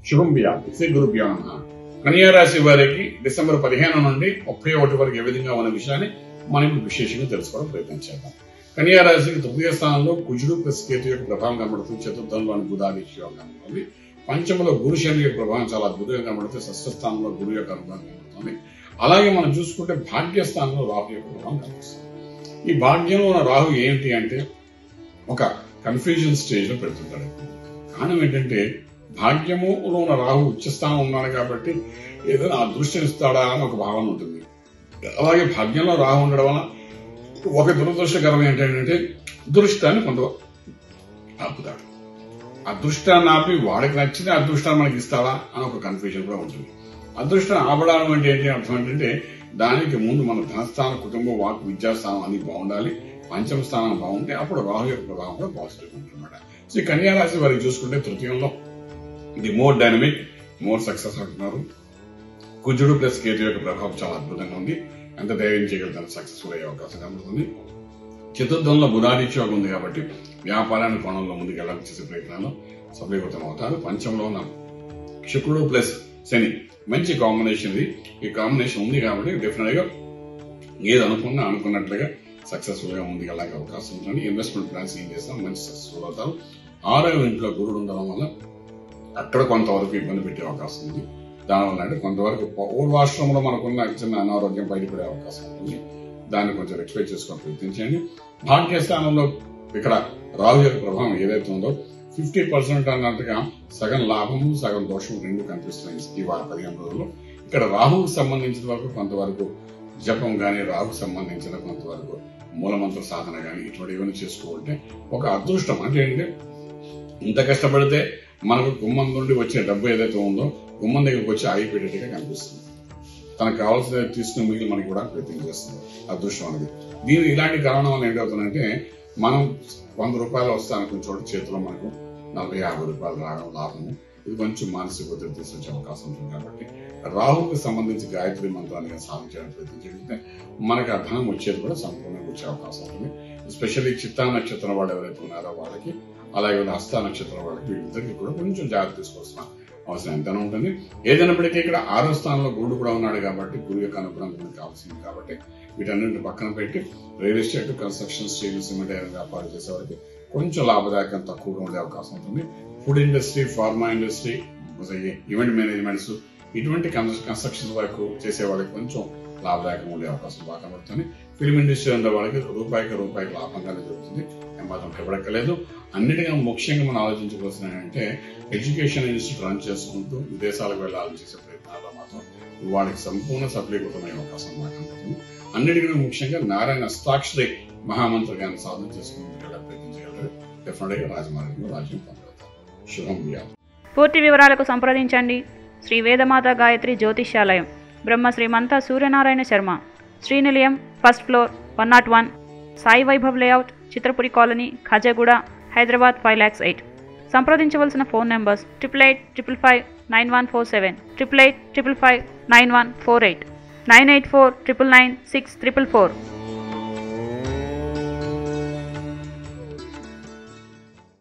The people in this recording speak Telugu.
శుభం వ్యాధి శ్రీ గురుభ్యో నమః. కన్యా రాశి వారికి డిసెంబర్ 15 నుండి 31 వరకు ఏ విధంగా ఉన్న విషయాన్ని మనం విశేషంగా తెలుసుకోవడం ప్రయత్నం చేద్దాం. కన్యా రాశికి తృతీయ స్థానంలో కుజుడు ప్లస్ కేతు యొక్క ప్రభావం కనబడుతుంది. చతుర్థంలోని బుధాదిత్య యోగం కనబడుతుంది. పంచమలో గురు శని యొక్క ప్రభావం చాలా అద్భుతంగా కనబడుతుంది. షష్ఠ స్థానంలో గురు యొక్క అనుభవం కనబడుతుంది. అలాగే మనం చూసుకుంటే భాగ్యస్థానంలో రాహు యొక్క ప్రభావం కనిపిస్తుంది. ఈ భాగ్యంలో ఉన్న రాహు ఏంటి అంటే ఒక కన్ఫ్యూజన్ స్టేజ్ లో పెడుతుంటాడు. కారణం ఏంటంటే భాగ్యములో ఉన్న రాహు ఉచ్చస్థానం ఉన్నాడు కాబట్టి ఏదైనా అదృష్టం ఇస్తాడా అని ఒక భావన ఉంటుంది. అలాగే భాగ్యంలో రాహు ఉండడం వల్ల ఒక దురదృష్టకరం ఏంటంటే అదృష్టాన్ని కొంత ఆపుతాడు. అదృష్టాన్ని ఆపి వాడికి నచ్చిన అదృష్టాన్ని మనకి ఇస్తాడా అని ఒక కన్ఫ్యూజన్ కూడా ఉంటుంది. అదృష్టం ఆపడం అంటే ఏంటి అర్థం ఏంటంటే దానికి ముందు మన ధనస్థానం, కుటుంబం, వాక్, విద్యాస్థానం అన్ని బాగుండాలి. పంచమ స్థానం బాగుంటే అప్పుడు రాహు యొక్క ప్రభావం కూడా పాజిటివ్ ఉంటుందన్నమాట. సో ఈ కన్యా రాశి వారికి చూసుకుంటే తృతీయంలో the more dynamic, more success అంటున్నారు. కుజుడు ప్లస్ కేతు యొక్క ప్రభావం చాలా అద్భుతంగా ఉంది. ఎంత ధైర్యం చేయగలుగుతాను సక్సెస్ఫుల్ అయ్యే అవకాశం కనబడుతుంది. చతుర్థంలో బుధాదిత్య యోగం ఉంది కాబట్టి వ్యాపారాన్ని కోణంలో ముందుకు వెళ్ళాలని చేసే ప్రయత్నాలు సఫలీకృతం అవుతారు. పంచంలో ఉన్న శుక్రుడు ప్లస్ శని మంచి కాంబినేషన్ ఇది. ఈ కాంబినేషన్ ఉంది కాబట్టి డెఫినెట్ గా ఏది అనుకున్నట్లుగా సక్సెస్ఫుల్ గా ముందుకు వెళ్ళే అవకాశం ఉంటుంది. ఇన్వెస్ట్మెంట్ ప్లాన్స్ ఏం చేసినా మంచి సక్సెస్ఫుల్ అవుతారు. 6వ ఇంట్లో గురుడు ఉండడం వల్ల అక్కడ కొంతవరకు ఇబ్బంది పెట్టే అవకాశం ఉంది. దానివల్ల అంటే కొంతవరకు పూర్వాశ్రమంలో మనకున్న చిన్న అనారోగ్యం బయటపడే అవకాశం ఉంటుంది. దాన్ని కొంచెం రెక్టిఫై చేసుకొని ప్రయత్నించండి. భాగ్యస్థానంలో ఇక్కడ రాహు యొక్క ప్రభావం ఏదైతే ఉందో 50% అన్నట్టుగా సగం లాభము సగం దోషం రెండు కనిపిస్తున్నాయి ఈ 15 రోజుల్లో. ఇక్కడ రాహుకు సంబంధించిన వరకు కొంతవరకు జపం గాని, రాహుకు సంబంధించిన కొంతవరకు మూలమంత్ర సాధన గాని ఇటువంటివన్నీ చేసుకోవాలంటే ఒక అదృష్టం. అంటే ఏంటంటే ఇంత కష్టపడితే మనకు గుమ్మం నుండి వచ్చే డబ్బు ఏదైతే ఉందో గుమ్మం దగ్గరకు వచ్చి ఆగిపెట్టేట్టుగా కనిపిస్తుంది. తనకు కావాల్సిన తీసుకుని మిగిలిన మనకి కూడా ప్రయత్నం చేస్తుంది అదృష్టం అనేది. దీని ఇలాంటి కారణం వల్ల ఏంటవుతుందంటే మనం 100 రూపాయలు వస్తానుకున్న చోట చేతిలో మనకు 40-50 రూపాయలు రావడం లాభము. ఇది కొంచెం మానసిక ఒత్తిడి తీసుకొచ్చే అవకాశం ఉంటుంది. కాబట్టి రాహుకు సంబంధించి గాయత్రి మంత్రాన్ని సాధన చేయడానికి ప్రయత్నం చేస్తే మనకి ఆ ధనం వచ్చేది కూడా సంపూర్ణంగా వచ్చే అవకాశం ఉంటుంది. ఎస్పెషల్లీ చిత్తా నక్షత్రం వాళ్ళు ఎవరైతే ఉన్నారో వాళ్ళకి, అలాగే హస్త నక్షత్రం వాళ్ళకి, వీళ్ళిద్దరికి కూడా కొంచెం జాగ్రత్త తీసుకోవాల్సిన అవసరం ఎంతైనా ఉంటుంది. ఏదైనప్పటికీ ఇక్కడ 6వ స్థానంలో గురుడు కూడా ఉన్నాడు కాబట్టి గురు యొక్క అనుగ్రహం మనకు కావాల్సింది. కాబట్టి వీటన్నింటిని పక్కన పెట్టి real estate, construction, steel, cement వ్యాపారం చేసే వారికి కొంచెం లాభదాయకం తక్కువగా ఉండే అవకాశం ఉంటుంది. Food industry, pharma industry, event managements ఇటువంటి కన్స్ట్రక్షన్ వర్క్ చేసే వాళ్ళకి కొంచెం లాభదాయకంగా ఉండే అవకాశం బాగా కనబడుతుంది. ఫిల్మ్ ఇండస్ట్రీ ఉండే వాళ్ళకి రూపాయికి లాభంగానే జరుగుతుంది. ఏమాత్రం భయపడక్కలేదు. అన్నిటికీ ముఖ్యంగా మనం ఆలోచించవలసిన అంటే ఎడ్యుకేషన్ ఇన్స్టిట్యూట్ రన్ చేసుకుంటూ విదేశాలకు వెళ్లాలని చేసే ప్రయత్నాల్లో మాత్రం వాళ్ళకి సంపూర్ణ సఫలీకృతమయ్యే అవకాశం బాగా కనబడుతుంది. అన్నిటికీ ముఖ్యంగా నారాయణ అష్టాక్షరి మహామంత్రగాన్ని సాధన చేసుకుంటూ ప్రయత్నం చేయగలరు. డెఫినెట్ గా రాజమార్గంలో రాజ్యం పొందగలుగుతారు. శుభం వ్యాధి. పూర్తి వివరాలకు సంప్రదించండి Shri Vedamata Gayatri Jyotishyalayam, Brahma Srimantha Suryanarayana Sharma, Srinilayam, first floor, 101, Sai Vaibhav layout, Chitrapuri colony, Khajaguda, Hyderabad 5,08,000. సంప్రదించవలసిన ఫోన్ నెంబర్స్ 8885591147, 8855591148, 984999644.